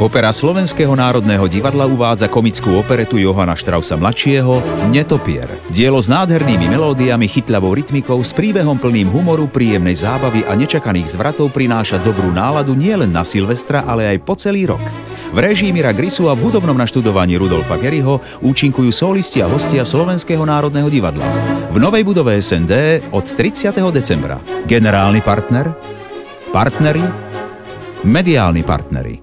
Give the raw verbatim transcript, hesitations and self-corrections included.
Opera Slovenského národného divadla uvádza komickú operetu Johana Straussa mladšieho Netopier. Dielo s nádhernými melódiami, chytľavou rytmikou, s príbehom plným humoru, príjemnej zábavy a nečakaných zvratov prináša dobrú náladu nielen na Silvestra, ale aj po celý rok. V réžii Mira Grisu a v hudobnom naštudovaní Rudolfa Geriho účinkujú solisti a hostia Slovenského národného divadla. V novej budove es en dé od tridsiateho decembra. Generálny partner, partneri, mediálni partneri.